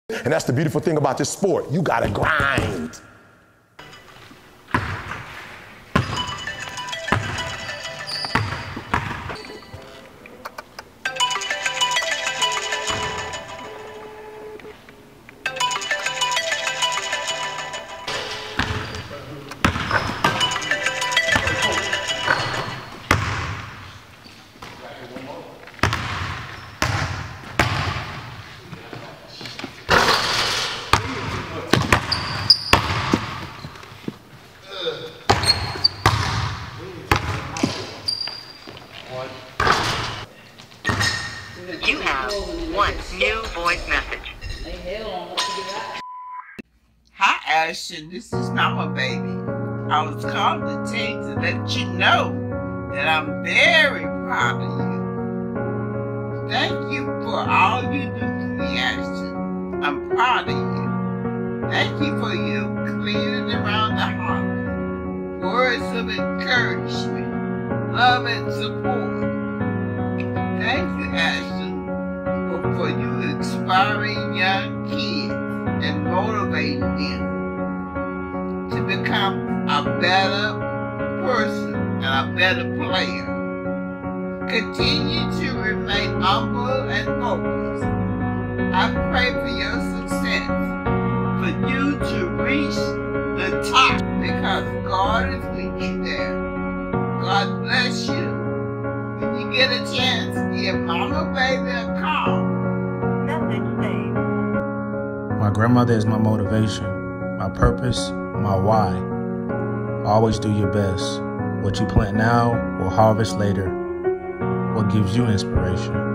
And that's the beautiful thing about this sport. You gotta grind. You have one new voice message. Hi, Ashton. This is Mama Baby. I was calling to tell you to let you know that I'm very proud of you. Thank you for all you do for me, Ashton. I'm proud of you. Thank you for your cleaning around the house, words of encouragement, love and support. Thank you, Ashton, for you inspiring young kids and motivating them to become a better person and a better player. Continue to remain humble and focused. I pray for your success, for you to reach the top, because God is with you there. God bless you. When you get a chance, give Mama Baby a call. My grandmother is my motivation, my purpose, my why. Always do your best. What you plant now will harvest later. What gives you inspiration?